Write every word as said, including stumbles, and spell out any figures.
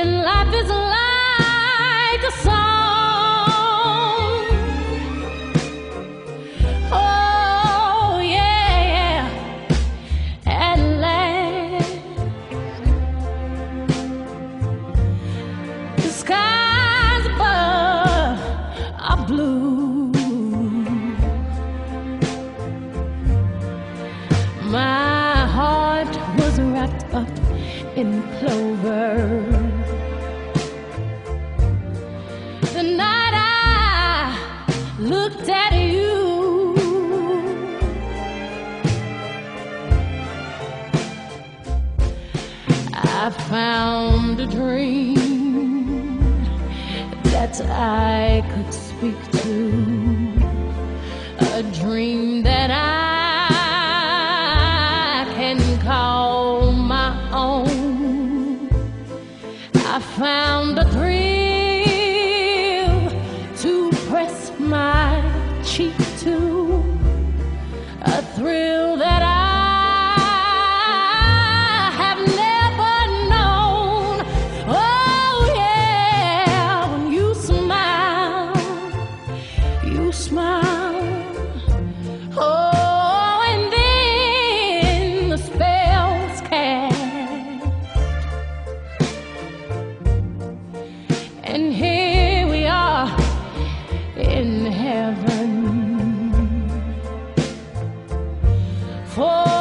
and life is like a song. Oh yeah, at last the skies above are blue. My heart was wrapped up in clover the night I looked at you. I found a dream that I could speak to, a dream that I can call my own. I found a thrill to press my cheek to, a thrill that I have never known. Oh yeah, when you smile, you smile. Oh, and then the spell's cast, and here we are in heaven. For